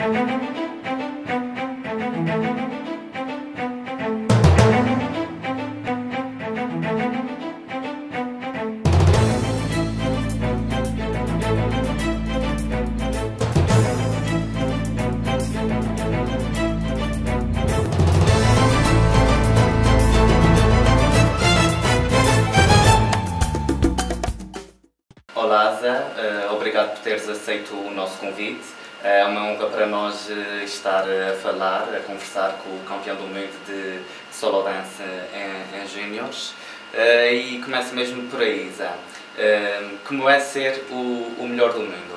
Olá, Zé. Obrigado por teres aceito o nosso convite. É uma honra para nós estar a falar, a conversar com o campeão do mundo de solo dance em júniores. E começo mesmo por aí, Zé. Como é ser o melhor do mundo?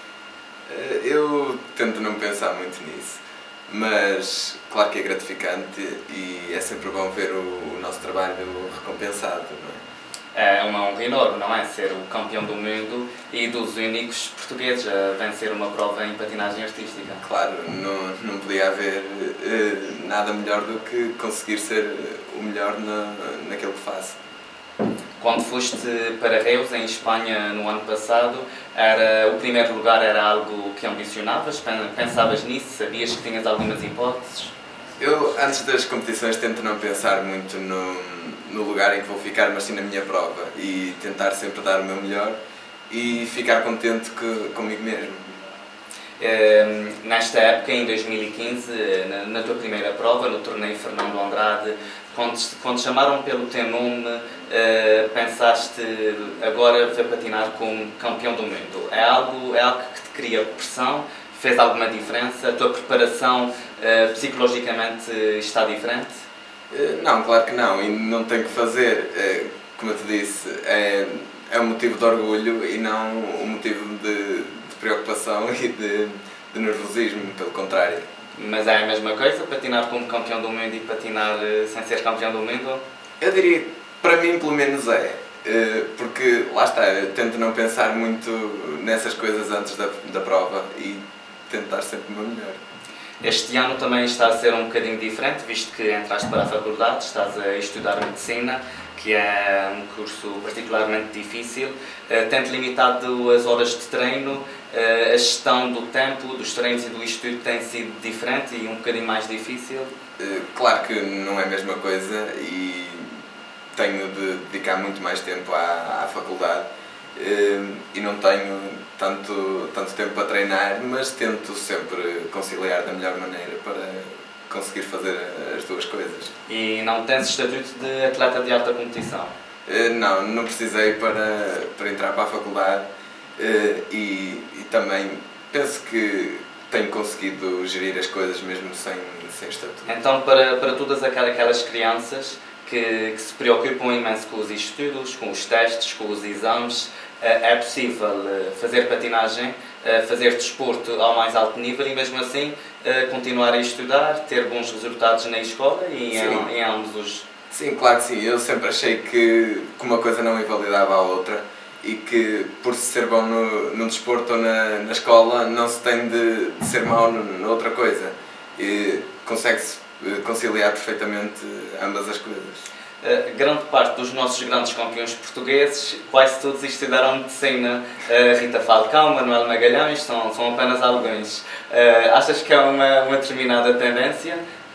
Eu tento não pensar muito nisso, mas claro que é gratificante e é sempre bom ver o nosso trabalho recompensado, não é? É uma honra enorme, não é? Ser o campeão do mundo e dos únicos portugueses a vencer uma prova em patinagem artística. Claro, não podia haver nada melhor do que conseguir ser o melhor naquilo que faço. Quando foste para Reus, em Espanha, no ano passado, o primeiro lugar era algo que ambicionavas? Pensavas nisso? Sabias que tinhas algumas hipóteses? Eu, antes das competições, tento não pensar muito no lugar em que vou ficar, mas sim na minha prova e tentar sempre dar o meu melhor e ficar contente comigo mesmo. Nesta época, em 2015, na tua primeira prova, no torneio Fernando Andrade, quando te chamaram pelo teu nome, pensaste agora vou patinar como campeão do mundo? É algo que te cria pressão? Fez alguma diferença? A tua preparação psicologicamente está diferente? Não, claro que não, e não tem que fazer. Como eu te disse, é um motivo de orgulho e não um motivo de preocupação e de nervosismo, pelo contrário. Mas é a mesma coisa, patinar como campeão do mundo e patinar sem ser campeão do mundo? Eu diria, para mim pelo menos é, porque lá está, eu tento não pensar muito nessas coisas antes da prova e tentar sempre o meu melhor. Este ano também está a ser um bocadinho diferente, visto que entraste para a faculdade, estás a estudar Medicina, que é um curso particularmente difícil. Tendo limitado as horas de treino, a gestão do tempo, dos treinos e do estudo tem sido diferente e um bocadinho mais difícil? Claro que não é a mesma coisa e tenho de dedicar muito mais tempo à faculdade e não tenho tanto tempo para treinar, mas tento sempre conciliar da melhor maneira para conseguir fazer as duas coisas. E não tens estatuto de atleta de alta competição? Não precisei para entrar para a faculdade e também penso que tenho conseguido gerir as coisas mesmo sem estatuto. Então, para todas aquelas crianças que se preocupam imenso com os estudos, com os testes, com os exames, é possível fazer patinagem, fazer desporto ao mais alto nível e mesmo assim continuar a estudar, ter bons resultados na escola e em ambos os... Sim, claro que sim. Eu sempre achei que uma coisa não invalidava a outra e que por se ser bom no desporto ou na escola não se tem de ser mau noutra coisa. E consegue-se conciliar perfeitamente ambas as coisas. Grande parte dos nossos grandes campeões portugueses, quase todos estudaram Medicina. Rita Falcão, Manuel Magalhães, são apenas alguns. Achas que é uma determinada tendência?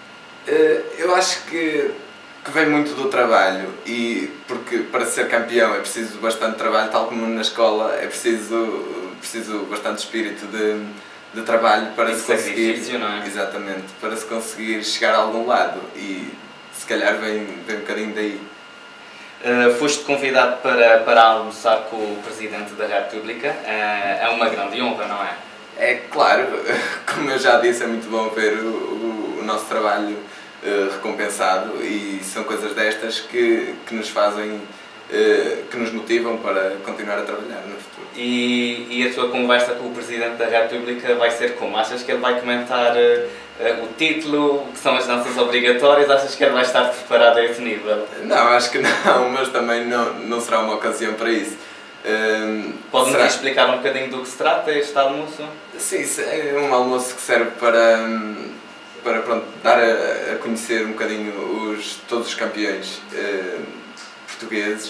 Eu acho que vem muito do trabalho e porque para ser campeão é preciso bastante trabalho, tal como na escola é preciso bastante espírito de trabalho para se conseguir, não é? Exatamente, para se conseguir chegar a algum lado e se calhar vem um bocadinho daí. Foste convidado para almoçar com o Presidente da República, é uma grande honra, não é? É claro, como eu já disse, é muito bom ver o nosso trabalho recompensado e são coisas destas que nos fazem, que nos motivam para continuar a trabalhar no futuro. E a tua conversa com o Presidente da República vai ser como? Achas que ele vai comentar o título, que são as danças obrigatórias? Achas que ele vai estar preparado a esse nível? Não, acho que não, mas também não será uma ocasião para isso. Pode-nos explicar um bocadinho do que se trata este almoço? Sim, é um almoço que serve para pronto, dar a conhecer um bocadinho todos os campeões portugueses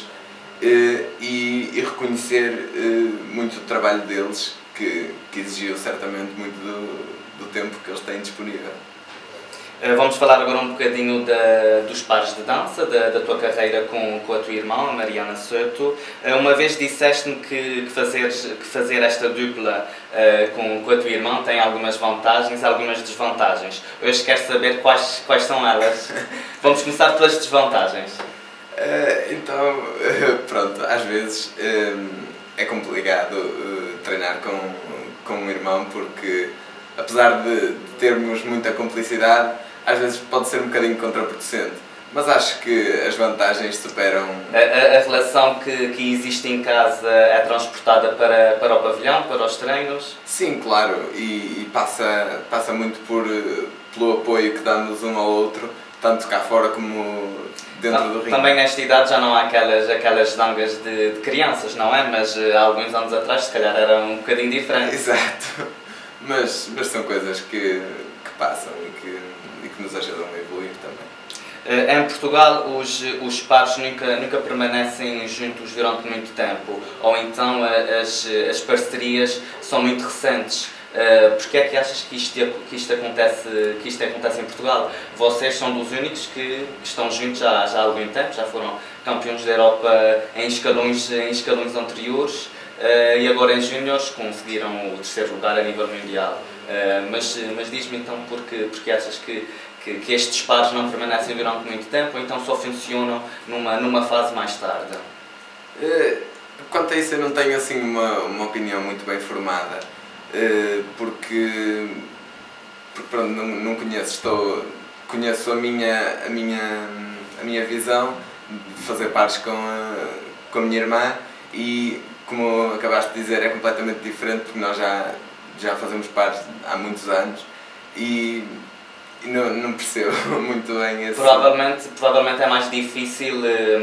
e reconhecer muito o trabalho deles, que exigiu certamente muito do tempo que eles têm disponível. Vamos falar agora um bocadinho dos pares de dança, da tua carreira com a tua irmã, a Mariana Soto. Uma vez disseste-me que fazer esta dupla com a tua irmã tem algumas vantagens e algumas desvantagens. Hoje quero saber quais são elas. Vamos começar pelas desvantagens. Então, pronto, às vezes é complicado treinar com um irmão porque, apesar de termos muita cumplicidade, às vezes pode ser um bocadinho contraproducente, mas acho que as vantagens superam... A relação que existe em casa é transportada para o pavilhão, para os treinos? Sim, claro, e passa muito pelo apoio que damos um ao outro, tanto cá fora como dentro do ringue. Também nesta idade já não há aquelas zangas de crianças, não é? Mas há alguns anos atrás se calhar era um bocadinho diferente. Exato, mas são coisas que passam e que nos ajudam a evoluir também. Em Portugal os pares nunca permanecem juntos durante muito tempo, ou então as parcerias são muito recentes. Porquê é que achas que isto acontece em Portugal? Vocês são dos únicos que estão juntos já há algum tempo, já foram campeões da Europa em escalões anteriores e agora em júniores conseguiram o 3º lugar a nível mundial. Mas diz-me então porque achas que estes pares não permanecem durante muito tempo ou então só funcionam numa fase mais tarde? Quanto a isso eu não tenho assim uma opinião muito bem formada, porque pronto, não conheço, conheço a minha visão de fazer pares com a minha irmã e, como acabaste de dizer, é completamente diferente porque nós já fazemos pares há muitos anos e não percebo muito bem esse... Provavelmente é mais difícil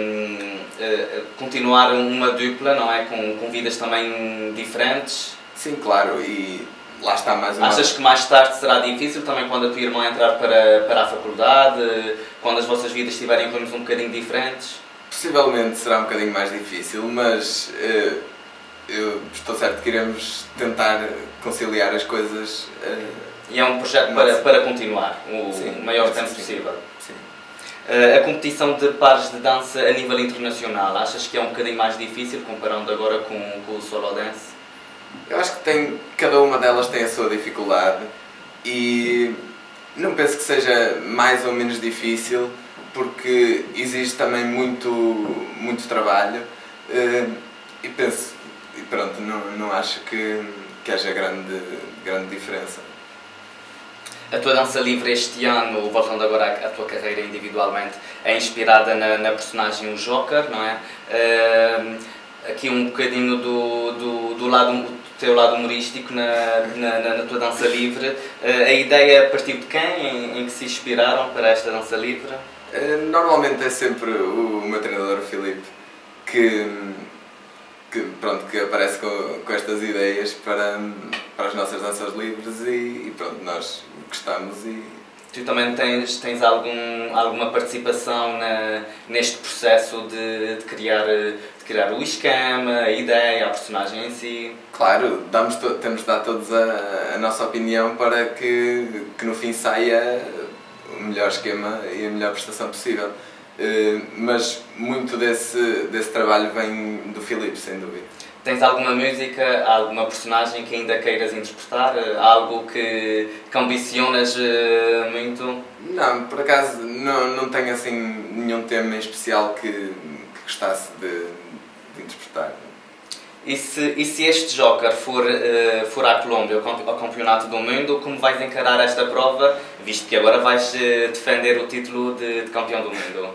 continuar uma dupla, não é? Com vidas também diferentes. Sim, claro, e lá está mais uma... Achas que mais tarde será difícil também quando a tua irmã entrar para a faculdade, quando as vossas vidas estiverem um bocadinho diferentes? Possivelmente será um bocadinho mais difícil, mas eu estou certo que iremos tentar conciliar as coisas. E é um projeto para continuar o maior tempo possível. Sim. A competição de pares de dança a nível internacional, achas que é um bocadinho mais difícil comparando agora com o solo dance? Eu acho que cada uma delas tem a sua dificuldade e não penso que seja mais ou menos difícil porque existe também muito trabalho e penso, e pronto, não acho que haja grande diferença. A tua dança livre este ano, voltando agora à tua carreira individualmente, é inspirada na personagem o Joker, não é? Aqui um bocadinho do teu lado humorístico na tua dança livre. A ideia a partir de quem? Em que se inspiraram para esta dança livre? Normalmente é sempre o meu treinador, o Filipe, que aparece com estas ideias para as nossas danças livres e pronto, nós gostamos e... Tu também tens alguma participação neste processo de criar o esquema, a ideia, a personagem em si? Claro, temos de dar todos a nossa opinião para que no fim saia o melhor esquema e a melhor prestação possível. Mas muito desse trabalho vem do Filipe, sem dúvida. Tens alguma música, alguma personagem que ainda queiras interpretar? Algo que ambicionas muito? Não, por acaso não tenho assim nenhum tema em especial que gostasse de interpretar. E se este Joker for à Colômbia, ao Campeonato do Mundo, como vais encarar esta prova, visto que agora vais defender o título de campeão do mundo?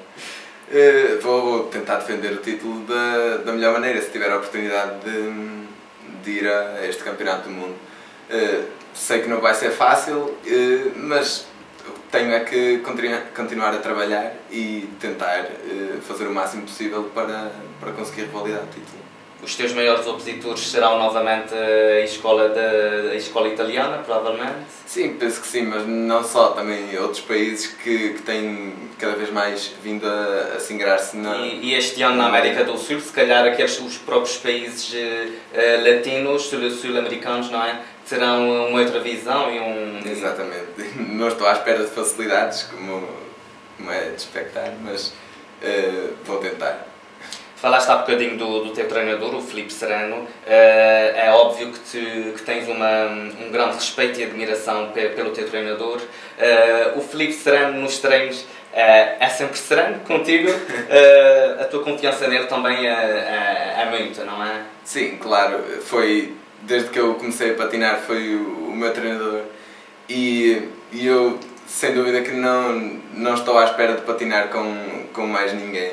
Vou tentar defender o título da melhor maneira, se tiver a oportunidade de ir a este Campeonato do Mundo. Sei que não vai ser fácil, mas tenho é que continuar a trabalhar e tentar fazer o máximo possível para conseguir revalidar o título. Os teus maiores opositores serão novamente a escola italiana, provavelmente? Sim, penso que sim, mas não só, também outros países que têm cada vez mais vindo a se ingrar-se na... E este ano na América do Sul, se calhar os próprios países latinos, sul-americanos, não é? terão uma outra visão e um... Exatamente. Não estou à espera de facilidades, como é de expectar, mas vou tentar. Falaste há bocadinho do teu treinador, o Filipe Serrano. É óbvio que tens um grande respeito e admiração pelo teu treinador. O Filipe Serrano nos treinos é sempre sereno contigo. A tua confiança nele também é muita, não é? Sim, claro. Desde que eu comecei a patinar foi o meu treinador e eu sem dúvida que não estou à espera de patinar com mais ninguém.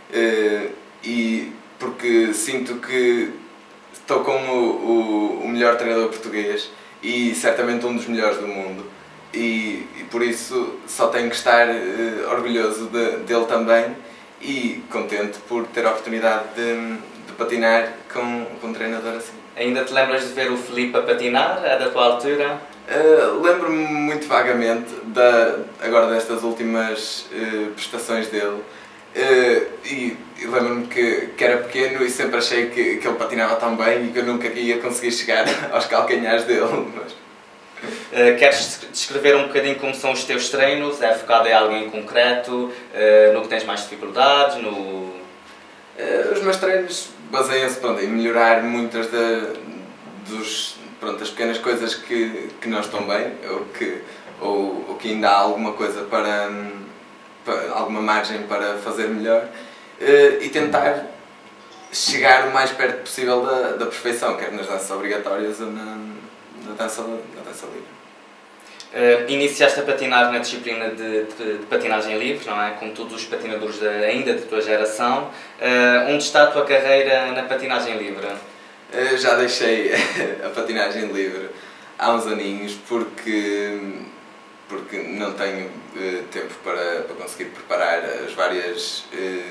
E porque sinto que estou com o melhor treinador português e certamente um dos melhores do mundo e por isso só tenho que estar orgulhoso dele também e contente por ter a oportunidade de patinar com um treinador assim. Ainda te lembras de ver o Filipe a patinar, da tua altura? Lembro-me muito vagamente agora destas últimas prestações dele. E lembro-me que era pequeno e sempre achei que ele patinava tão bem e que eu nunca ia conseguir chegar aos calcanhares dele. Queres descrever um bocadinho como são os teus treinos? É focado em algo em concreto? No que tens mais dificuldades? Os meus treinos baseiam-se em melhorar muitas das pequenas coisas que não estão bem ou que ainda há alguma coisa alguma margem para fazer melhor e tentar chegar o mais perto possível da perfeição, quer nas danças obrigatórias ou na dança livre. Iniciaste a patinar na disciplina de patinagem livre, não é? Como todos os patinadores ainda da tua geração. Onde está a tua carreira na patinagem livre? Já deixei a patinagem livre há uns aninhos porque não tenho tempo para conseguir preparar as várias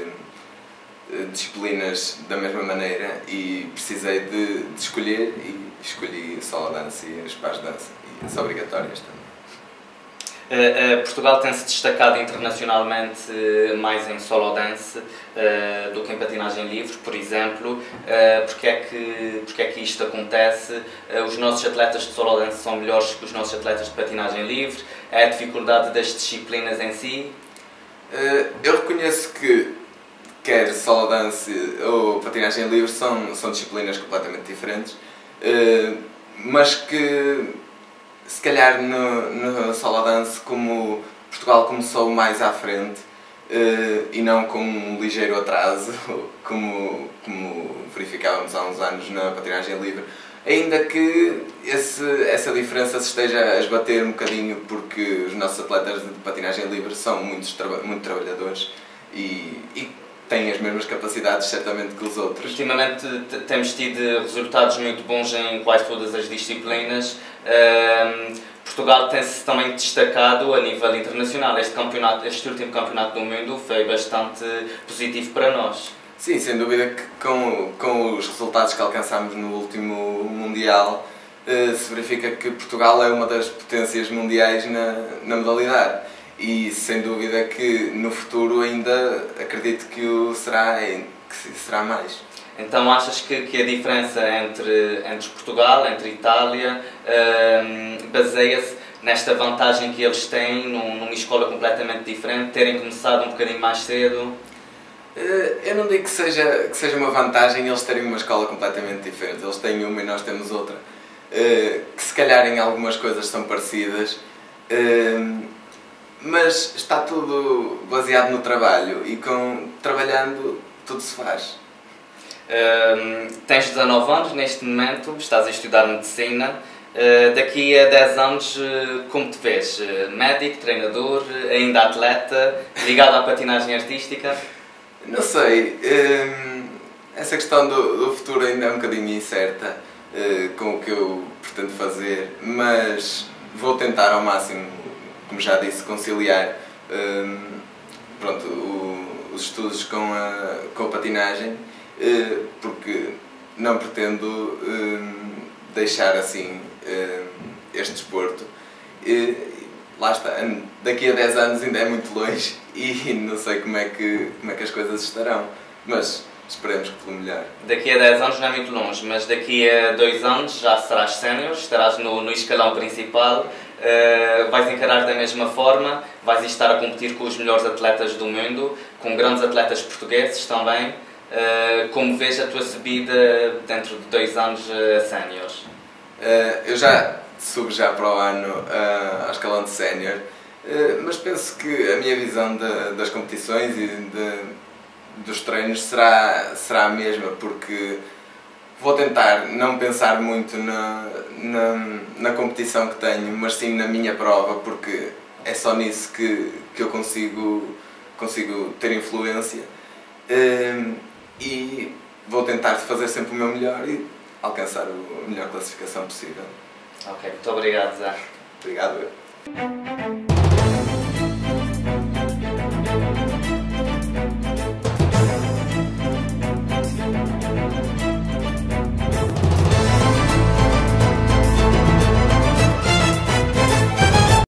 disciplinas da mesma maneira e precisei de escolher e escolhi solo dance e as pares de dança e as obrigatórias também. Portugal tem-se destacado internacionalmente mais em solo dance do que em patinagem livre, por exemplo. Porque é que isto acontece? Os nossos atletas de solo dance são melhores que os nossos atletas de patinagem livre? É a dificuldade das disciplinas em si? Eu reconheço que quer solo dance ou patinagem livre são disciplinas completamente diferentes, mas que se calhar no solo dance, como Portugal começou mais à frente e não com um ligeiro atraso, como verificávamos há uns anos na patinagem livre, ainda que essa diferença se esteja a esbater um bocadinho porque os nossos atletas de patinagem livre são muito trabalhadores e têm as mesmas capacidades certamente que os outros. Ultimamente temos tido resultados muito bons em quase todas as disciplinas. Portugal tem-se também destacado a nível internacional. Este último campeonato do mundo foi bastante positivo para nós. Sim, sem dúvida que com os resultados que alcançámos no último Mundial se verifica que Portugal é uma das potências mundiais na modalidade. E sem dúvida que no futuro ainda acredito que será mais. Então achas que a diferença entre Portugal, entre Itália, baseia-se nesta vantagem que eles têm numa escola completamente diferente, terem começado um bocadinho mais cedo? Eu não digo que seja uma vantagem eles terem uma escola completamente diferente. Eles têm uma e nós temos outra. Que se calhar em algumas coisas são parecidas. Mas está tudo baseado no trabalho e trabalhando tudo se faz. Tens 19 anos neste momento, estás a estudar medicina. Daqui a 10 anos, como te vês? Médico, treinador, ainda atleta, ligado à patinagem artística? Não sei. Essa questão do futuro ainda é um bocadinho incerta com o que eu pretendo fazer, mas vou tentar ao máximo, como já disse, conciliar os estudos com a patinagem, porque não pretendo deixar assim este desporto. Lá está, daqui a 10 anos ainda é muito longe e não sei como é que as coisas estarão, mas esperemos que pelo melhor. Daqui a 10 anos não é muito longe, mas daqui a 2 anos já serás sénior, estarás no escalão principal, vais encarar da mesma forma, vais estar a competir com os melhores atletas do mundo, com grandes atletas portugueses também. Como vês a tua subida dentro de 2 anos a séniores? Eu já subo já para o ano ao escalão de sénior, mas penso que a minha visão das competições e dos treinos será a mesma, porque vou tentar não pensar muito na competição que tenho, mas sim na minha prova, porque é só nisso que eu consigo ter influência, e vou tentar fazer sempre o meu melhor e alcançar a melhor classificação possível. Ok, muito obrigado, Zé. Obrigado.